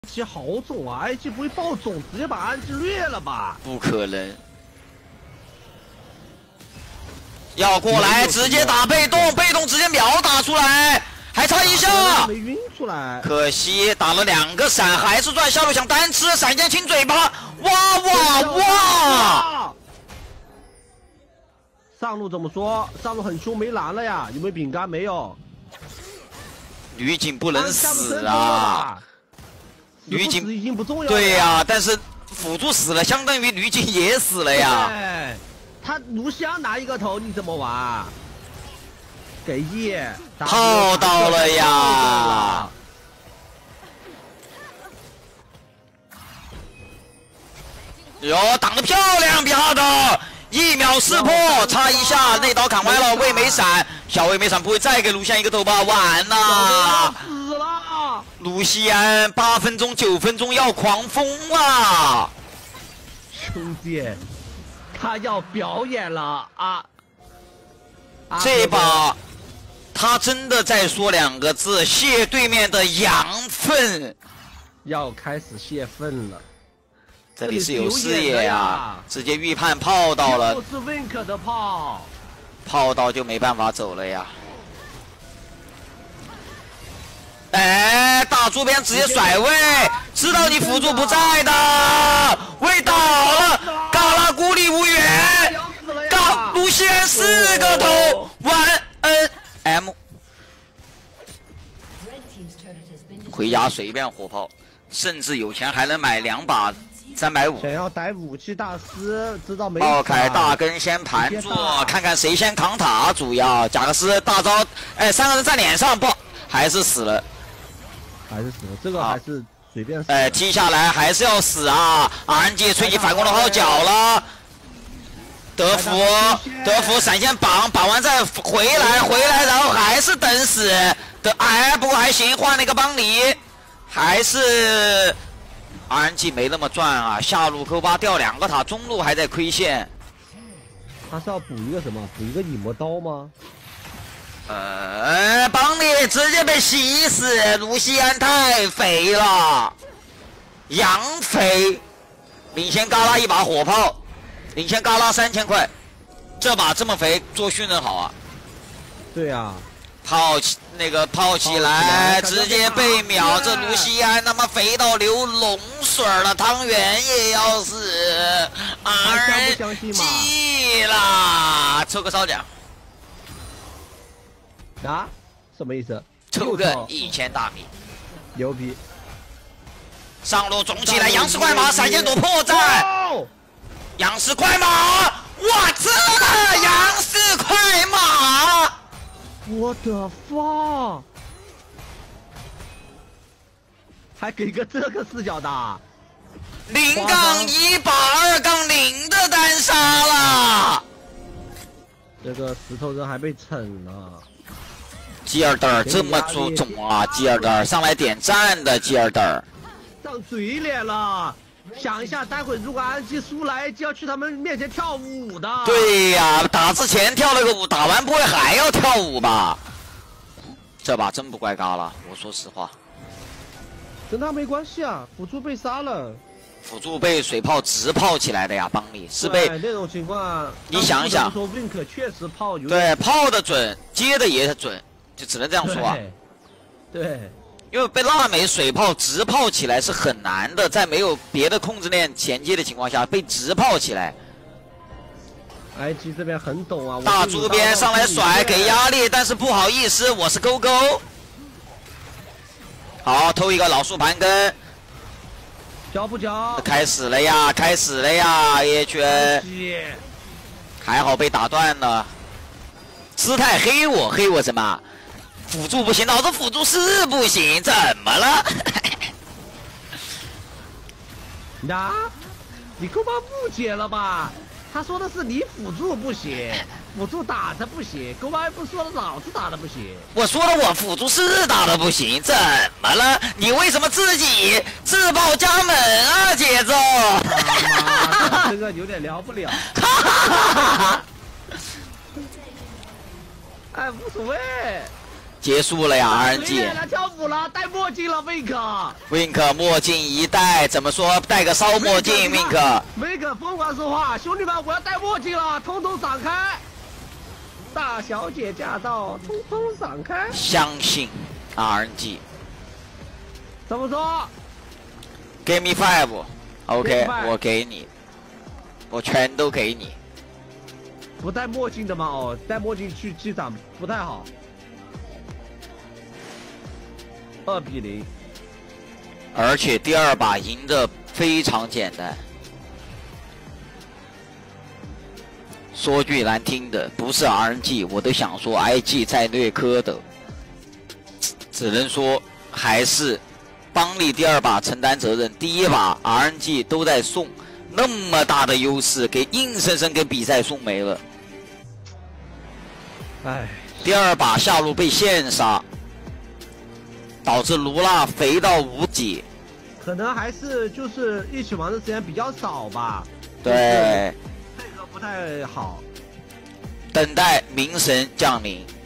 其好种啊 ！IG 不会爆种，直接把安吉虐了吧？ 不可能。要过来直接打被动，被动直接秒打出来，还差一下， 没晕出来。 可惜打了2个闪，还是赚。下路想单吃，闪现亲嘴巴，哇哇哇！ 上路怎么说？上路很凶，没蓝了呀？有没有饼干？没有。 女警不能死啊！女警已经不重要了。 对呀，但是辅助死了，相当于女警也死了呀。 对，他卢锡安拿一个头，你怎么玩？给E 泡到了呀！哟，挡得漂亮，比哈的1秒4破，差一下，那刀砍歪了，魏没闪，小魏没闪，不会再给卢锡安一个头吧？完了， 死了！ 卢锡安8分钟、9分钟要狂疯了， 兄弟，他要表演了啊！ 这把他真的在说2个字：泄对面的羊粪， 要开始泄愤了。 这里是有视野呀，直接预判泡到了， 就是 Wink 的炮， 泡到就没办法走了呀。哎，大猪边直接甩位，知道你辅助不在的，位倒了，嘎拉孤立无援，嘎卢锡安4个头，完 NM， 回家随便火炮，甚至有钱还能买2把350。 想要逮武器大师，知道没？ 爆开大根先盘住，看看谁先扛塔。主要贾克斯大招，哎，3个人在脸上，不还是死了？ 还是死了，这个还是随便死。 哎，踢下来还是要死啊！RNG 吹起反攻的号角了。德福闪现绑完再回来，然后还是等死的。哎，不过还行，换了一个邦尼，还是。RNG 没那么赚啊，下路勾巴掉2个塔，中路还在亏线。 他是要补一个什么？补一个影魔刀吗？ 邦尼直接被洗死，卢锡安太肥了，羊肥。领先嘎拉1把火炮，领先嘎拉3000块，这把这么肥，做训练好啊。 对啊。 泡起来，直接被秒。这卢锡安他妈肥到流脓水了，汤圆也要死。RNG 啦，抽个烧奖。 啊？什么意思？ 抽个1000大米。 牛逼！ 上路肿起来，杨氏快马，闪现躲破绽。杨氏快马，我这杨氏快马。 我的妈！还给个这个视角的 0-1把2-0的单杀了。 这个石头人还被惩了。 基尔德这么注重啊！基尔德上来点赞的基尔德， 上嘴脸了。想一下，待会如果安吉输了，就要去他们面前跳舞的。 对呀，打之前跳了个舞，打完不会还要跳舞吧？这把真不怪嘎了，我说实话。 跟他没关系啊，辅助被杀了。 辅助被水炮直炮起来的呀，邦尼是被那种情况， 你想一想， 说 Wink 确实炮有对炮的准，接的也准，就只能这样说啊。 对。 因为被腊梅水炮直炮起来是很难的，在没有别的控制链衔接的情况下被直炮起来。 IG 这边很懂啊， 大猪边上来甩给压力，但是不好意思，我是勾勾。好，偷一个老树盘根， 交不交？ 开始了呀！AHN 还好被打断了。姿态黑我什么？辅助不行，老子辅助是不行，怎么了？ 呀，你勾巴误解了吧？他说的是你辅助不行，辅助打的不行，勾巴不说的老子打的不行。 我说了，我辅助是打的不行，怎么了？你为什么自己自报家门啊，节奏？ 这个有点聊不了。哎，无所谓。 结束了呀 ，RNG。 来跳舞了，戴墨镜了 ，Wink。 墨镜一戴，怎么说？戴个骚墨镜 ，Wink 疯狂说话，兄弟们，我要戴墨镜了，通通闪开！大小姐驾到，通通闪开！ 相信 RNG。 怎么说 ？Give me 5，OK， 我给你，我全都给你。 不戴墨镜的吗？哦，戴墨镜去机场不太好。2比0， 而且第2把赢得非常简单。说句难听的，不是 RNG， 我都想说 IG 在略科的，只能说还是邦利第2把承担责任，第1把 RNG 都在送，那么大的优势，给硬生生给比赛送没了。 哎， 第2把下路被线杀，导致卢娜肥到无解。 可能还是就是一起玩的时间比较少吧。 对， 配合不太好。 等待冥神降临。